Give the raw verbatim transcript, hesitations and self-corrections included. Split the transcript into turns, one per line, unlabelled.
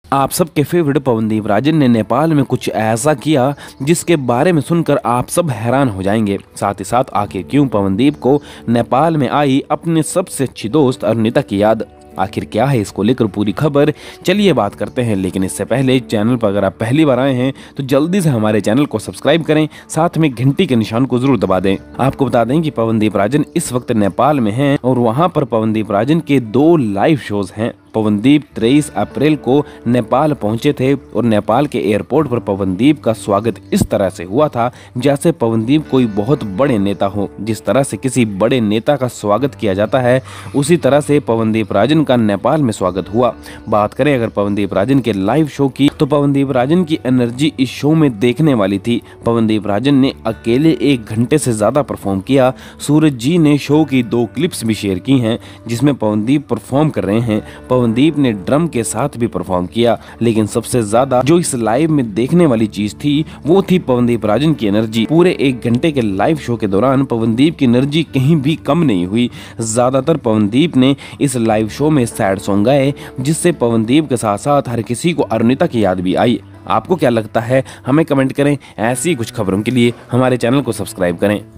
आप सबके फेवरेट पवनदीप राजन ने नेपाल में कुछ ऐसा किया जिसके बारे में सुनकर आप सब हैरान हो जाएंगे। साथ ही साथ आखिर क्यों पवनदीप को नेपाल में आई अपने सबसे अच्छी दोस्त अरुणिता की याद, आखिर क्या है इसको लेकर पूरी खबर, चलिए बात करते हैं। लेकिन इससे पहले चैनल पर अगर आप पहली बार आए हैं तो जल्दी से हमारे चैनल को सब्सक्राइब करें, साथ में घंटी के निशान को जरूर दबा दें। आपको बता दें कि पवनदीप राजन इस वक्त नेपाल में हैं और वहां पर पवनदीप राजन के दो लाइव शोज हैं। पवनदीप तेईस अप्रैल को नेपाल पहुंचे थे और नेपाल के एयरपोर्ट पर पवनदीप का स्वागत इस तरह से हुआ था जैसे पवनदीप कोई बहुत बड़े नेता हो। जिस तरह से किसी बड़े नेता का स्वागत किया जाता है उसी तरह से पवनदीप राजन का नेपाल में स्वागत हुआ। बात करें अगर पवनदीप राजन के लाइव शो की तो पवनदीप राजन की एनर्जी इस शो में देखने वाली थी। पवनदीप राजन ने अकेले एक घंटे से ज्यादा परफॉर्म किया। सूरज जी ने शो की दो क्लिप्स भी शेयर की हैं जिसमें पवनदीप परफॉर्म कर रहे हैं। पवनदीप ने ड्रम के साथ भी परफॉर्म किया, लेकिन सबसे ज्यादा जो इस लाइव में देखने वाली चीज थी वो थी पवनदीप राजन की एनर्जी। पूरे एक घंटे के लाइव शो के दौरान पवनदीप की एनर्जी कहीं भी कम नहीं हुई। ज्यादातर पवनदीप ने इस लाइव शो में सैड सॉन्ग गाए जिससे पवनदीप के साथ साथ हर किसी को अरुणिता की याद भी आई। आपको क्या लगता है हमें कमेंट करें। ऐसी कुछ खबरों के लिए हमारे चैनल को सब्सक्राइब करें।